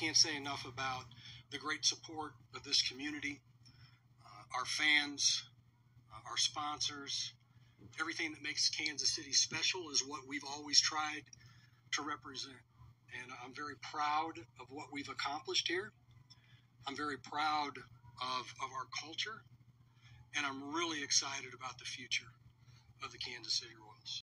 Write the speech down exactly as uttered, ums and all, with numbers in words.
can't say enough about the great support of this community, uh, our fans, uh, our sponsors. Everything that makes Kansas City special is what we've always tried to represent. And I'm very proud of what we've accomplished here. I'm very proud of, of our culture. And I'm really excited about the future of the Kansas City Royals.